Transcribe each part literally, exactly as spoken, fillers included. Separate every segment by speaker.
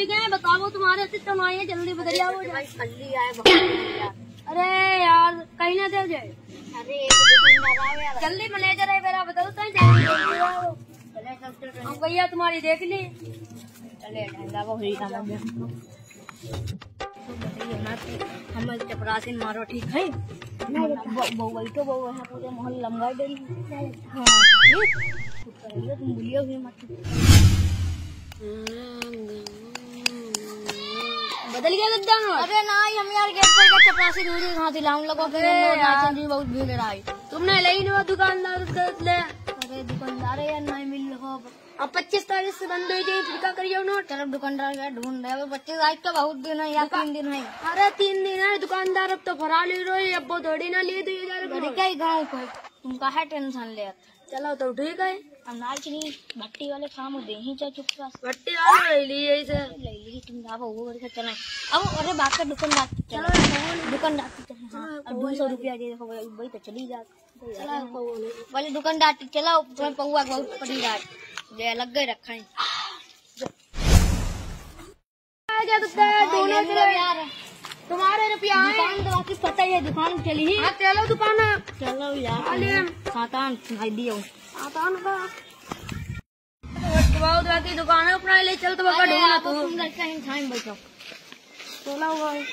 Speaker 1: ठीक है, बताओ तुम्हारे सिस्टम आए हैं, जल्दी बदल जाओ। अरे यार कहीं ना दे जाए। अरे जल्दी मैनेजर है मेरा, बदलता है भैया तुम्हारी देख ली। चले हम चपरासी मारो ठीक है। बउई तो बउ है पूरे मोहल्ले लंगा डेली। हाँ तुम भूलिए हुई मत। बदल गया गद्दा। अरे ना हम यार गेट पर का चपरासी दूरी कहाँ से लाऊं लगो। जी बहुत भीड़ रही। तुमने ले लो दुकानदार ले। अरे दुकानदार यार नहीं मिल रहा। अब पच्चीस तारीख से बंद हो जाए, फिर क्या करिए नोट। चलो दुकानदार का ढूंढ रहे। पच्चीस तारीख का बहुत दिन है या तीन दिन है। अरे तीन दिन है, दुकानदार अब तो फरा ले रहे। अब वो थोड़ी ना लिए तो क्या ही गाँव को तुम कहा टेंशन ले। चलो तो ठीक है। हम नाल चली भट्टी वाले काम दे ही चाहे चुपचाप भट्टी वाले ले लिए ऐसे ले ली तुम जाओ वो करके चले। अब अरे बात का दुकानदार चलो दुकानदार चले। हाँ अब दो सौ रुपया दे देखो भाई तो चली जा। वाले दुकानदार चलाओ तुम्हें पौआ बहुत पड़ी रात ले अलग गए रखा है। तुम्हारे रुपया दुकान तो वापिस पता ही है। दुकान चली ही चलो दुकान चलो यार सातान भाई दियो सातान का बहुत बाकी दुकान है अपना ले चल। तो बाबा ढूंढना तो सुंदर कहीं टाइम बैठो चलो भाई।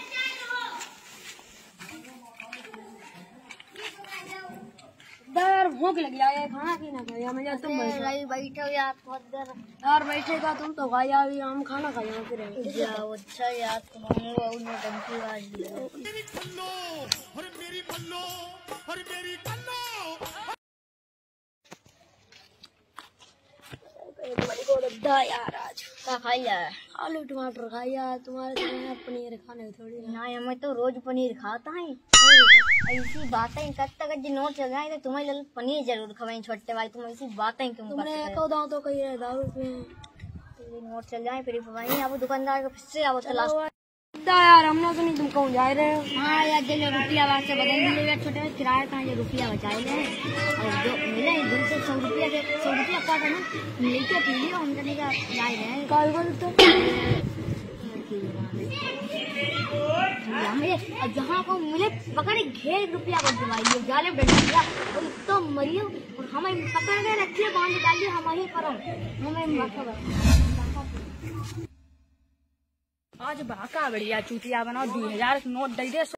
Speaker 1: यार भूख लगी है, खाना पीना खाया मैं। तुम बैठो यार बहुत देर यार बैठेगा तुम तो खाया अभी हम खाना खाया फिर जाओ। अच्छा यार तुम्हारे यार आज क्या खाया है? आलू टमाटर खाया। तुम्हारे तो पनीर खाने थोड़ी ना। हमें तो रोज पनीर खाता है। ऐसी बातें करता कर नोट चल जाए तो तुम्हें पनीर जरूर खवाएं छोटे भाई। तुम ऐसी बातें क्यों तुमने तो दाव तो कही रहे दारू पे नोट चल जाए फिर अब दुकानदार फिर से आओ तलाश यार। हम लोग नहीं तुम कहूँ जा रहे हो। हाँ यार जो रुपया बात से बदल मिलेगा छोटे किराए का जो रुपया बचाए ले और जो मिले दिन से सौ रुपया के सौ रुपया काटा ना मिलते पी लियो हम करने का जाए रहे कल बोल तो अब जहाँ को मिले पकड़े घेर रुपया को जमाइए जाले बैठ गया तो मरियो और हमें पकड़ के रखिए बांध डालिए हम वही करो हमें आज बाका बढ़िया चूतिया बनाओ दो हजार नोट दे दे।